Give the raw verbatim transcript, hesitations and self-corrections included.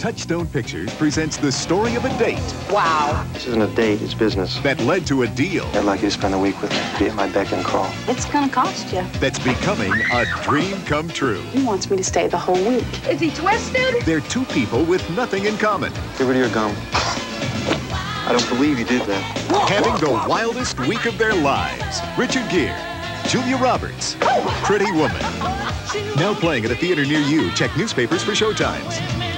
Touchstone Pictures presents the story of a date. Wow. This isn't a date, it's business. That led to a deal. I'd like you to spend a week with me, be at my beck and call. It's gonna cost you. That's becoming a dream come true. He wants me to stay the whole week. Is he twisted? They're two people with nothing in common. Get rid of your gum. I don't believe you did that. Having the wildest week of their lives. Richard Gere, Julia Roberts, Pretty Woman. Now playing at a theater near you. Check newspapers for showtimes.